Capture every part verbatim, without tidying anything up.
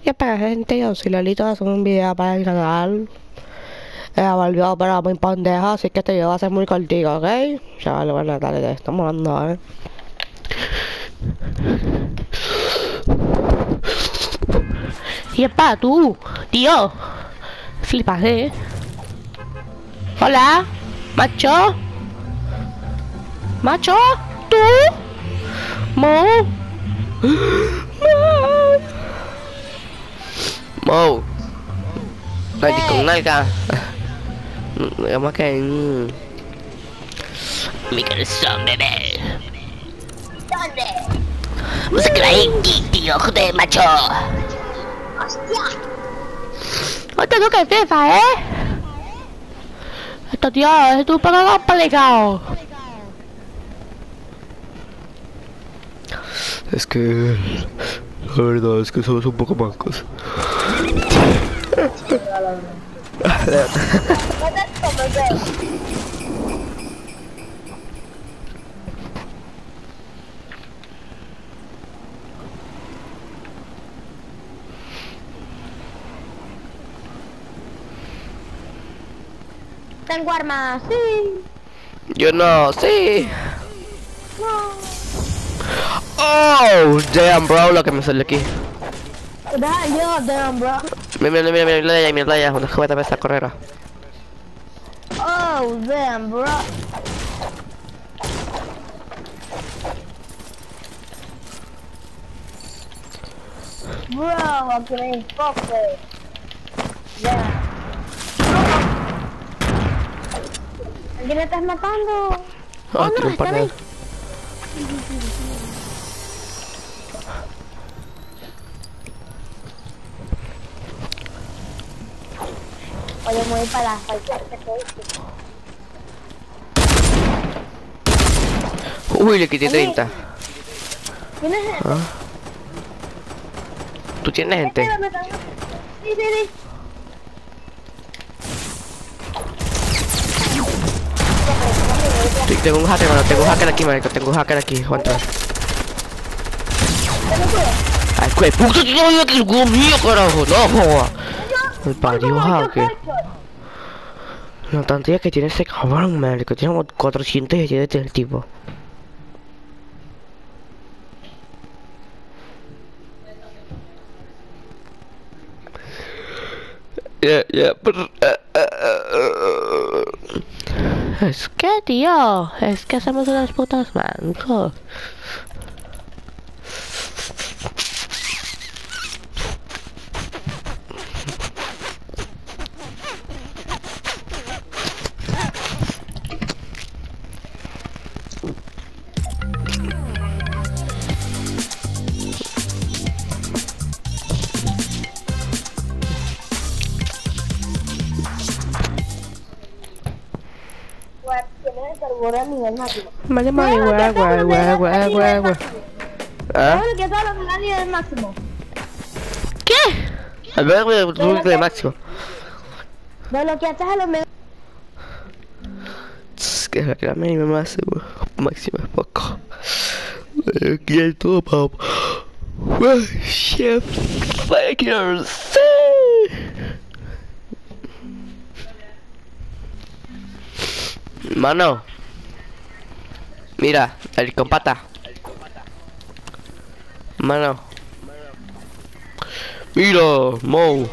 Y espera, gente, yo soy Lolito, hacer un video para el canal. Eh, volvió, pero muy pendeja, así que este video va a ser muy cortito, ¿ok? Ya vale, bueno, dale, dale, estamos hablando, ¿eh? Y espera, tú, tío. Flipas, ¿eh? Hola, macho. Macho, tú. Mo. Mo. Lagi kenal kah? Gak makan. Mikir som bebé. ¿Dónde? Vas a creer tío, joder, macho. ¡Hostia! Hostia, tú qué fiesta, ¿eh? Esto, tío, es tu programa complicado. Es que... La verdad es que somos un poco mancos. Tengo armas, sí. Yo no, sí. No. Oh, damn, bro, lo que me sale aquí. Udah, yo, damn, bro. Mira, mira, mira, mira, mira allá, mira allá, una jugada esa carrera. Oh, damn, bro. Bro, aquí me enfoque. Ya. ¿A quién le estás matando? Oh, no, tiene un está par de... bien. Oye, me voy para la falta que te hice. Uy, le quité treinta. ¿Tienes gente? ¿Ah? ¿Tú tienes gente? Espérame, espérame. Sí, sí, sí. Sí, tengo un hacker, mano, tengo un hacker aquí, marico, tengo un hacker aquí, aguanta. Ay, qué puto tío, que es juego mío, carajo, no joda. El parió hacker. La tantía que tiene ese cabrón, marico, tiene como cuatrocientos y tiene el tipo. Ya, ya, pero... Es que, tío, es que hacemos unas putas mancos. Tienes el servidor a nivel máximo. Vale, vale, guay, guay, guay, guay, guay, guay. ¿Ah? ¿Sabes lo que está a nivel máximo? ¿Qué? A ver, voy a subir de máximo. De lo que haces a los medios. Es que la que la mínima máximo. Máximo es poco. Aquí hay todo, papá. Chef Fakers. Mano. Mira, el compata. Mano. Mira, Mo.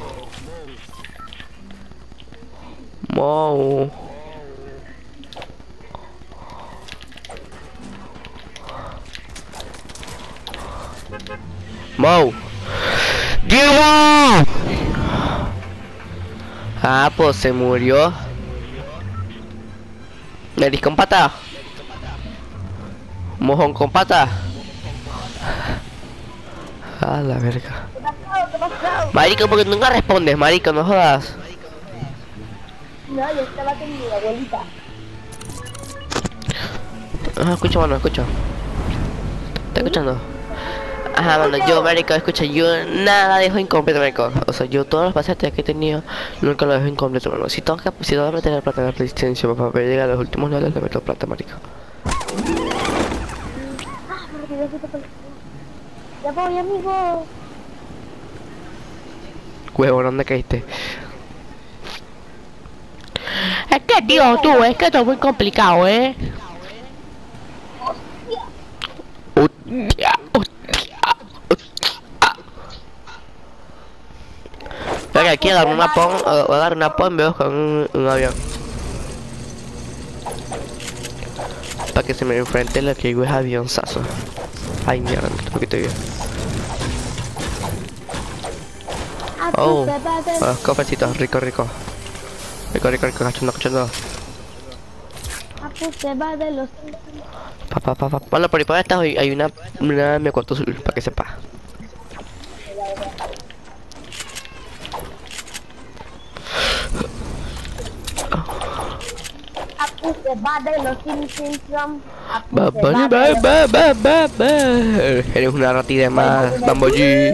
Mo. Mo. ¡Diego! Ah, pues se murió. Nariz con pata. Mojón con pata. A la verga. Marico, porque nunca respondes, marico, no jodas. No, yo estaba con mi abuelita. Ajá, escucha, mano, escucha. ¿Estás escuchando? Ajá, mano, yo, marico, escucha, yo nada dejo incompleto, marico. O sea, yo todos los pacientes que he tenido nunca los dejo incompleto, mano. Si tengo que, si tengo que meter la plata en la resistencia para poder llegar a los últimos niveles, le meto plata, marico. Ah, porque yo quito con... Ya voy, amigo. Huevo, ¿dónde caíste? Es que, tío, tú, es que esto es muy complicado, ¿eh? Hostia, hostia, hostia. Venga, aquí a darme una pon, voy a dar una pon, veo con un, un avión. Para que se me enfrente lo que digo es avionzazo. Ay, mierda, un poquito bien. Oh, oh, cofrecitos, rico, rico. Rico, rico, rico, cachando, cachando. Pa, pa, pa, pa. Bueno, por ahí por esta hay hay una, una me cuento azul, para que sepa. Se va de los Simpsons. Ba, ba, ba, ba, ba, ba, ba. Eres una ratita más, Bambo G.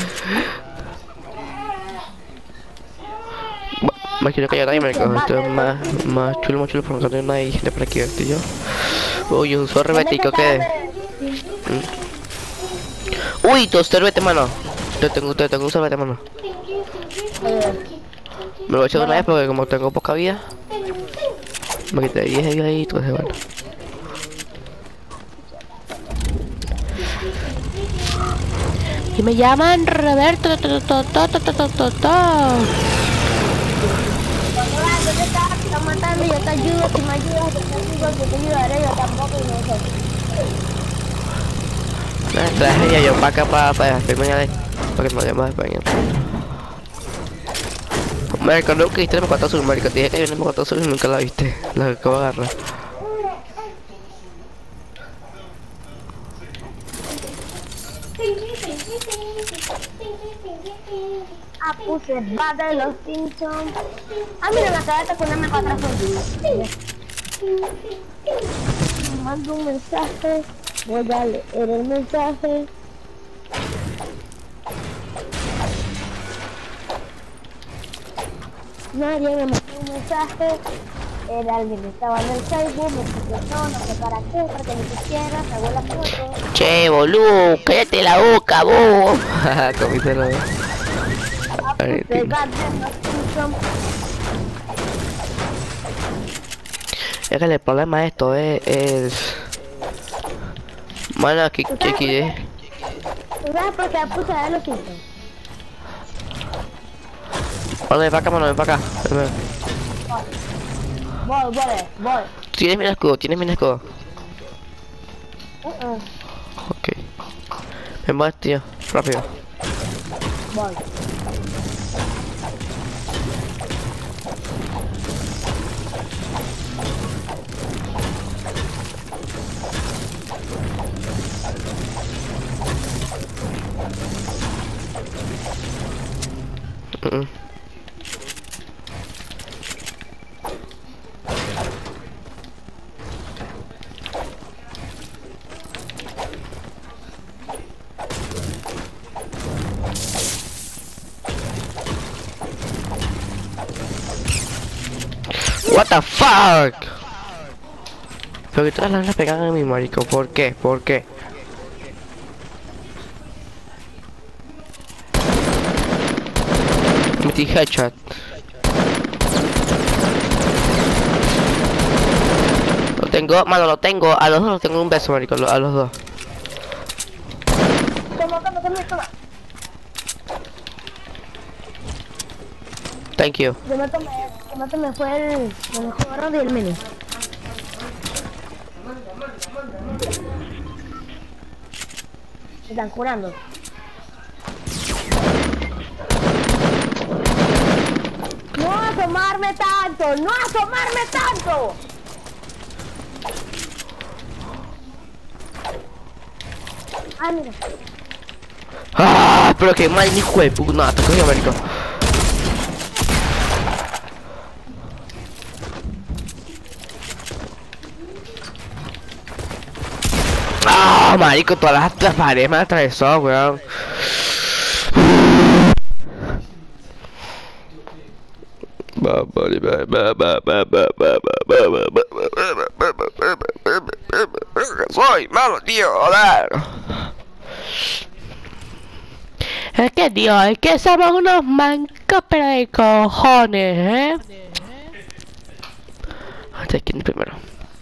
Más quiero que haya nadie, marico. Esto es más, más chulo, más chulo, porque no tengo nadie gente por aquí, tío. Uy, un sorbetico que. Mm. Uy, dos sorbete, mano. Te tengo, te tengo un sorbete, mano. Me lo voy a echar de una vez porque como tengo poca vida. Me quité diez de vida ahí y todo eso, bueno. Y me llaman Roberto. To, to, to, to, to, to, to, to. ¿Dónde estás? Te están matando, yo te ayudo, si me ayudas, yo te ayudo, yo te ayudaré, yo tampoco y no sé. Nah, traje ya yo para acá para para hacerme ya de para que me vaya más de España. Marico, nunca viste el M cuatro azul, marico, te dije que hay un M cuatro azul y nunca la viste, la acabo de agarrar. Ah, puse va de los Simpsons. Ah, mira, la cabeza con M cuatro azul. Mando un mensaje, voy a leer el mensaje. Nadie me mandó un mensaje, era alguien que estaba en el Facebook, me etiquetó, no sé para qué, para que ni siquiera sacó la foto. Che, boludo, cállate la boca, vos. Comiste la Ah, puse va de los Simpsons. Es que el problema de esto es, es... Bueno, aquí, aquí, aquí, eh. ¿Sabes por qué puse de los Simpsons? Bueno, ven para acá, mano, ven para acá. Ven, ven. Voy, voy, voy. Tienes mi escudo, tienes mi escudo. Uh -uh. Ok. Ven, vas, tío, rápido. Voy. Uh -uh. What the fuck? Pero que todas las balas pegan a mi marico, ¿por qué? ¿Por qué? Metí headshot. Lo tengo, mano, lo tengo, a los dos los tengo un beso, marico, a los dos. Toma, toma, toma, toma. Thank you. Yo me tomé, yo me tomé fue el, el mejor round y el mini. Me están curando. No asomarme tanto, no asomarme tanto. Ah, mira. Ah, pero que mal ni juego, no, te cogió, marico. Ah, marico, todas las, las paredes me atravesó, weón. Soy malo, tío, joder. Es que Dios, es que somos unos mancos pero de cojones, ¿eh? Este es primero.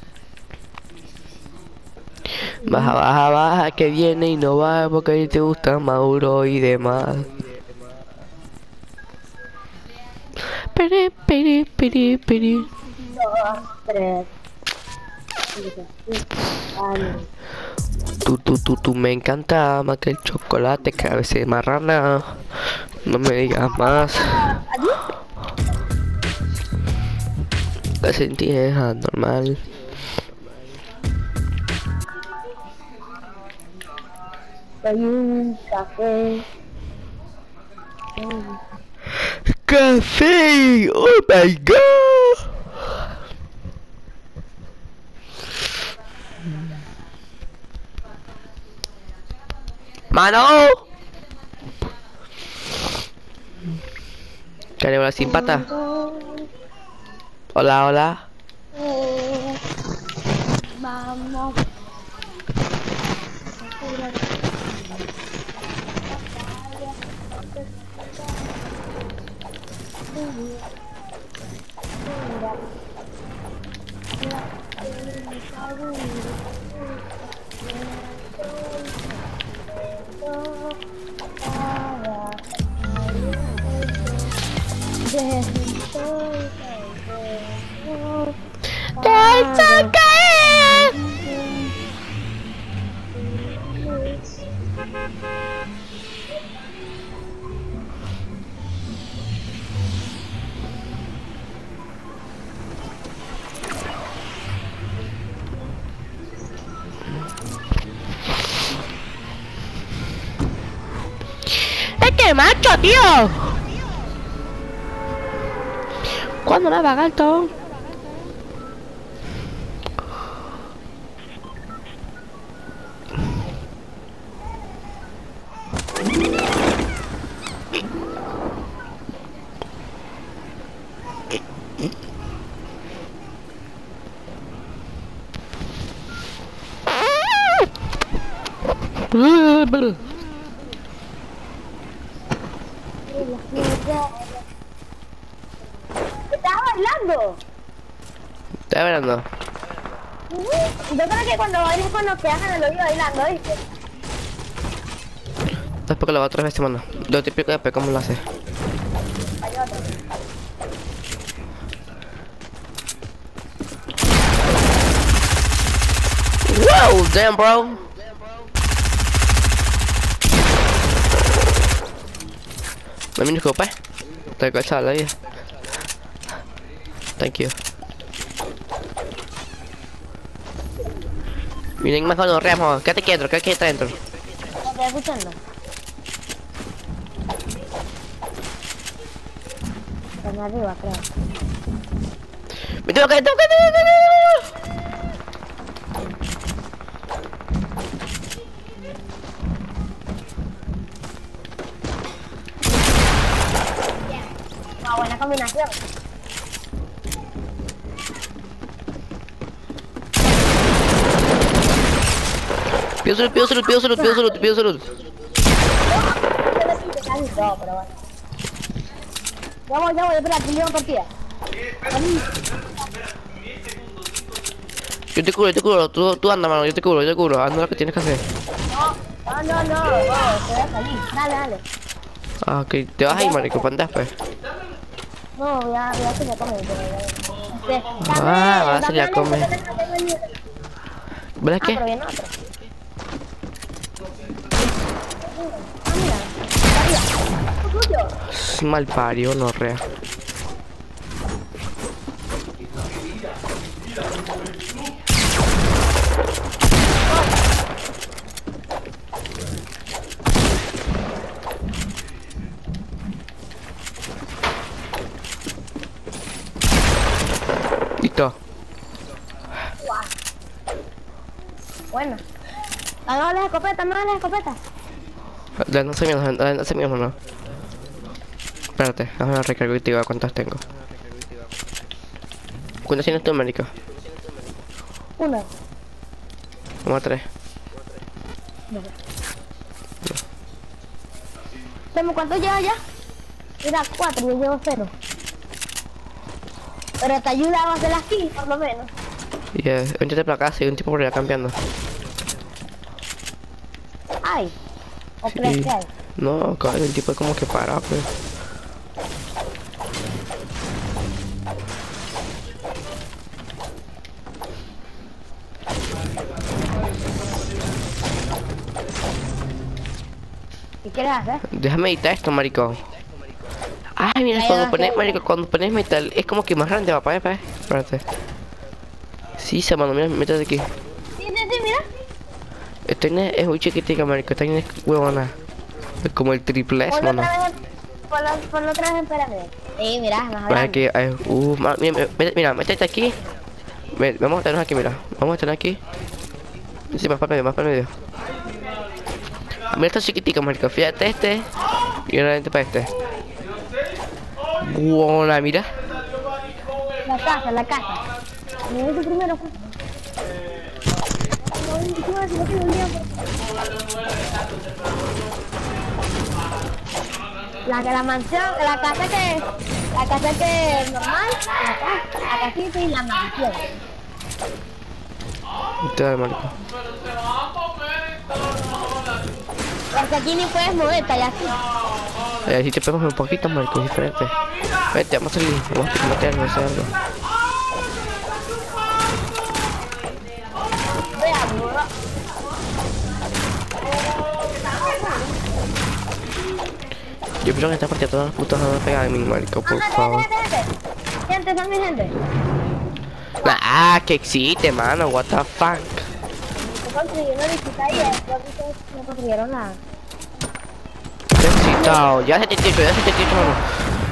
Baja, baja, baja, que viene y no va porque a ti te gusta Mauro y demás. Piri, piri, piri, piri. Dos, tres. cinco, seis, vale. Tú, tú, tú, tú me encanta más que el chocolate, que a veces marrana. No me digas más. Te sentí es normal. Soy un café. ¡Café! ¡Oh my god! ¡Mano! ¿Qué hola sin pata? Hola, hola. Vamos. ¡It's okay! ¡Es que macho, tío! ¿Cuándo me va a pagar todo? ¿Estás bailando? Estoy hablando. Yo creo que cuando bailes con los que hagan el oído bailando, ¿viste? Es porque lo hago tres veces, mano. Lo típico de cómo lo hace. Hay otro. Wow, damn, bro. No me disculpa. Te he cachado la vida. Thank you. Miren más cuando reamos. Quédate quieto, quédate quieto adentro. ¿Me estás escuchando? Están arriba, creo. Me tengo que, tengo que, tengo que, tengo que. Una buena combinación. Pido salud, pido salud, pido salud, pido salud, pido salud. No, pero bueno. Ya voy, ya voy, espera, que llevo partida. Yo te curo, yo te curo, tú, tú anda, mano, yo te curo, yo te curo, anda lo que tienes que hacer. No, no, no, no, no, te voy a salir. Dale, dale. Ah, ok, te vas a ir, marico, para después. No, voy a, voy a salir a comer. Este, Ah, vas a salir a comer. ¿Verdad Ah, que? pero viene otro. Ah, mira. Está arriba. Es tuyo. Es mal pario, no rea. Listo. Bueno. Hagamos las escopetas, no las escopetas. Dale, no sé mi dale, no sé mi no. Espérate, déjame una recargo y te digo cuántas tengo. ¿Cuántas tienes tú, marico? Uno. Vamos a tres. No. Temo, ¿cuánto lleva ya? Mira, cuatro, yo llevo cero. Pero te ayuda a hacer las kills, por lo menos. Y eh, vente para acá, si hay un tipo por allá campeando. Ay. ¿O Sí. crees que hay? No, acá hay un tipo como que para, pues. ¿Qué quieres hacer? Déjame editar esto, marico. Ay, mira, Ahí cuando va, pones, ahí va. marico, cuando pones metal, es como que más grande, va, para, para, espérate. Sí, se mano, mira, métete aquí. Sí, sí, sí, mira. Esta vaina es muy chiquitica, marico, esta vaina es huevona. Es como el triple S, Ponlo mano. otra vez, en- ponlo, ponlo otra vez en pirámide. Sí, mira, más Para grande. que, ay, uh, ma- mira, mira, mira, métete aquí. Ven, vamos a estarnos aquí, mira. Vamos a estar aquí. Sí, más para medio, más para medio. Mira esta chiquitica, marico. Fíjate este. Y ahora vente para este. Buena, mira. La casa, la casa. Mira tu primero, pues. No, no, no, no, no, no, no. La que la mansión, la casa que, la casa que es normal, la casa, la casita y la mansión. Te da, marico. Porque aquí ni puedes moverte, y así. Eh, si te pegamos un poquito, marico, es diferente. Vete, vamos a salir. Vamos a meternos, hacer algo. Veamos, ¿no? Yo pienso que esta partida todas las putas van a pegar a mí, marico, por Gente, favor. gente, gente. Gente, son mi gente. Ah, que existe, mano. What the fuck. Se construyeron una visita y después ustedes no construyeron nada. Excitado. Ya setenta y ocho, ya setenta y ocho, mano.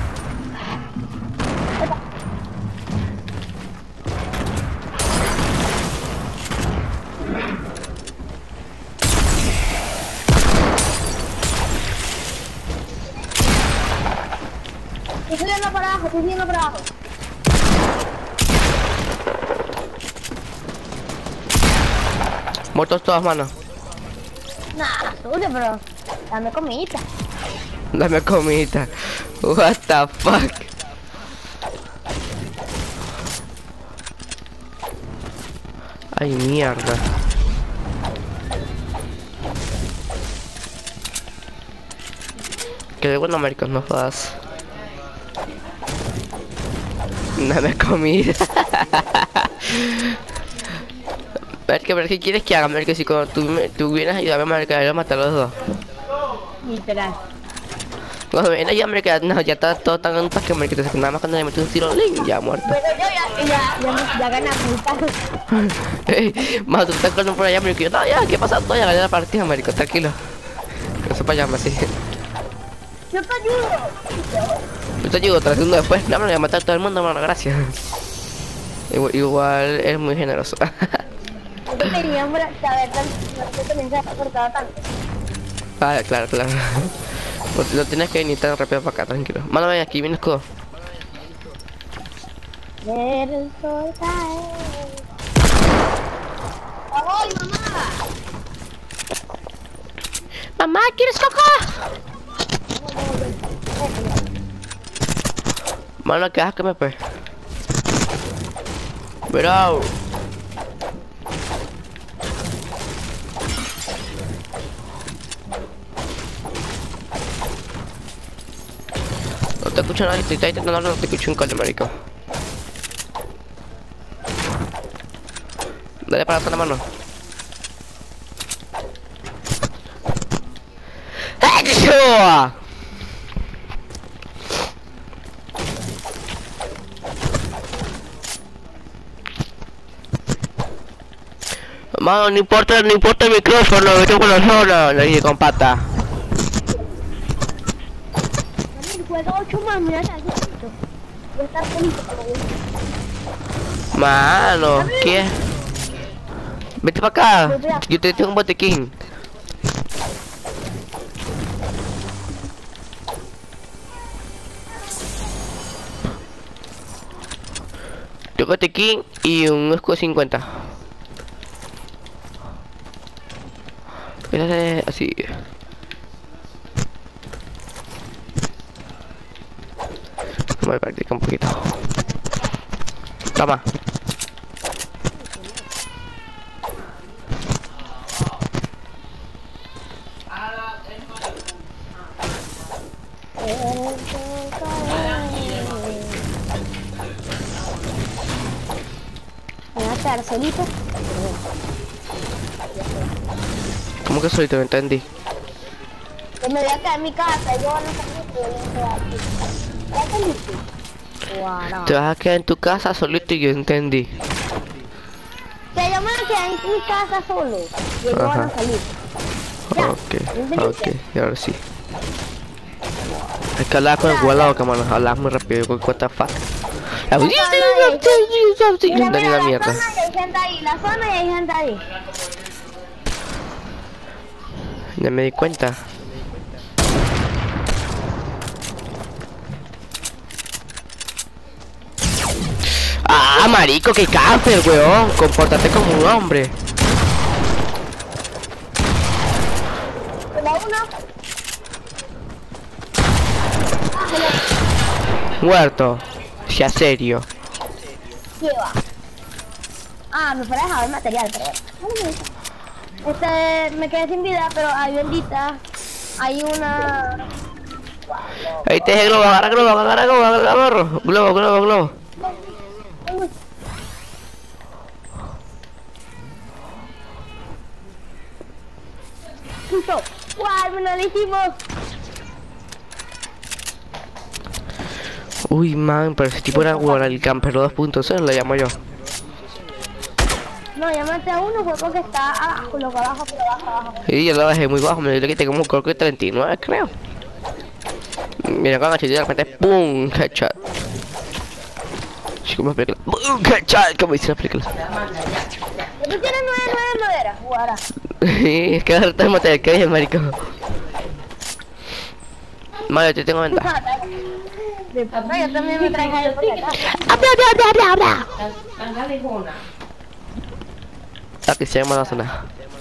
Estoy subiendo por abajo, estoy subiendo por abajo. Muertos todas, mano. Nah, sube, pero dame comidita. Dame comida. What the fuck. Ay, mierda. Que bueno, América, no jodas. Dame comida. Ver que, ver qué quieres que haga, América, si cuando tú, me- tú vienes a ayudarme, América, yo voy a matar a los dos. Literal. Cuando viene allá, América, no, ya está todo tan en paz que América, nada más cuando le metes un tiro, ¡ling! Ya muerto. Pero yo ya, ya, ya, ya gané puta. Ey, más tú estás con por allá, América, yo, no, ya, ¿qué pasa? No, ya gané la partida, América, tranquilo. Que no se para allá, así. Yo te ayudo. Yo te ayudo, tras uno después, no, me voy a matar a todo el mundo, mano, gracias. Igual, igual es muy generoso. Yo te quería saber tanto, no te también se ha cortado tanto. Ah, claro, claro. No, no tienes que venir tan rápido para acá, tranquilo. Mano, ven aquí, viene el escudo. Ver el sol caer. ¡Ay, mamá! Mamá, ¿quieres coco? Mano, ¿qué haces que me pe? Bro. No te escucho nadie, estoy intentando hablar, no te escucho un coño, marico. Dale para atrás la mano. ¡Hecho! Mano, no importa, no importa el micrófono, vete con la zona, le dije con pata. Mami, el juego ocho más, mira, ya, yo siento. Voy a estar feliz como yo. Mano, ¿qué? Vete para acá, yo te tengo un botequín. Tengo botequín y un escudo cincuenta. Espérate, así. Voy a practicar un poquito. Toma. ¿Me vas a quedar solito? ¿Cómo que solito? No entendí. Que me voy a quedar en mi casa y yo no salí, pero yo me voy a quedar. ¿Ya saliste? Guau. Te vas a quedar en tu casa solito y yo entendí. Que yo me voy a quedar en mi casa solo y ellos van a Ajá. salir. Ya, Ok, ok, y ahora sí. Hay que hablar con el guardado, que mano, hablas muy rápido, yo cuesta fácil. La La no Mira, entendí mira, la la mierda. zona y hay gente ahí, la zona y hay gente ahí. Ya me di cuenta. Ah, marico, que camper, weón. Compórtate como un hombre. Solo uno. Muerto. Sea serio. Lleva. Ah, me fuera dejado el material, pero bueno. Este, me quedé sin vida, pero hay bendita. Hay una... Ahí te dejé globo, agarra globo, agarra globo, agarra globo. Globo, globo, globo. Justo. ¡Guau! ¡No lo hicimos! Uy, man, pero ese tipo era weón, el camper dos punto cero, lo llamo yo. No, llámate a uno, fue porque está abajo, loco, abajo, pero abajo, abajo. Y yo lo bajé muy bajo, me lo quité como un corco de treinta y nueve, creo. Mira con la chiste de repente, ¡pum! Headshot. Como película. ¡Pum! Headshot, como dice la película. ¿Tú tienes nueve, nueve, nueve? Era, jugará. Es que ahora te maté, que bien, marico. Mario, te tengo ventaja. De papá, yo también me traigo ahí por acá. ¡Habla, habla, habla, habla! Aquí se llama la zona.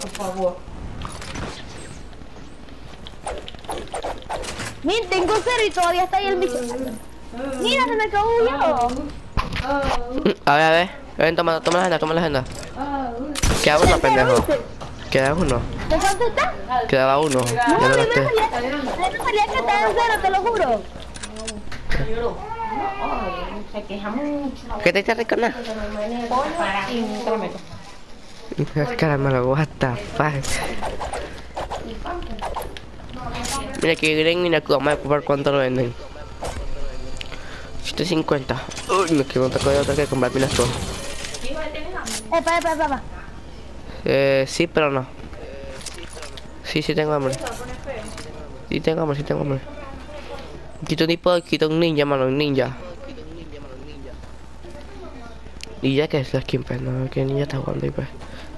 Miren, tengo cero y todavía está ahí el bicho. Mira, se me quedó un lado. A ver, a ver. Ven, toma, toma la agenda, toma la agenda. Queda uno, pendejo. Queda uno. ¿De cuánto está? Quedaba uno. No, Ya a lo mí me gasté. salía, a mí me salía que estaba en cero, te lo juro. ¿Qué te está rico nada? Caramelo, what the fuck. Mira que Green y Naku, vamos a ver cuánto lo venden. ciento cincuenta. Uy, me quedo otra cosa, otra que comprarme las dos. Epa, epa, epa. Eh, sí, pero no. Sí, sí tengo hambre. Sí tengo hambre, sí tengo hambre. Quito un tipo, quito un ninja, mano, un ninja. Y ya que es la skin, pues, no, que ninja está jugando ahí, pues.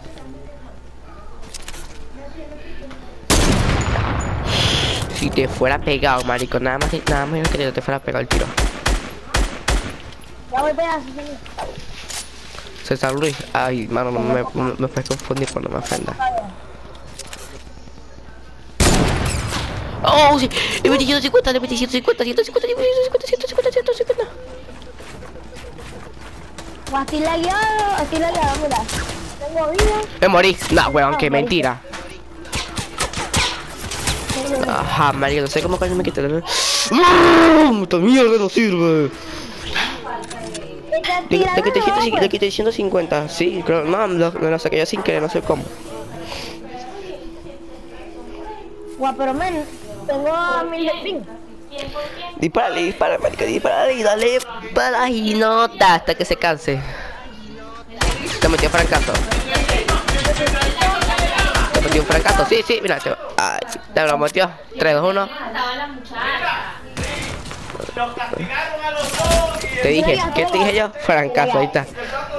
Si te fuera pegado, marico, nada más, nada más que te fuera pegado el tiro. Ya voy para allá. César Luis, ay, mano, no me, me, me puedes confundir, pero no me ofendas. Oh, sí, le metí ciento cincuenta, le metí ciento cincuenta, ciento cincuenta, ciento cincuenta, ciento cincuenta, ciento cincuenta. O aquí la guiado, aquí la guiado, mira. Tengo vida. Me morí. No, weón, qué mentira. Ajá, marico, no sé cómo coño me quité. ¡No! ¡Esta mierda no sirve! Le, le quité ciento, le quité ciento cincuenta, sí, creo, no, lo, me lo saqué yo sin querer, no sé cómo. Guau, pero men, tengo mil de ping. Dispárale, dispárale, marico, dispárale y dale para y nota hasta que se canse. Te metió francazo. Te metió un francazo, sí, sí, mira, te, ay, te lo metió. tres, dos, uno. Te dije, ¿qué te dije yo? Francazo, ahí está.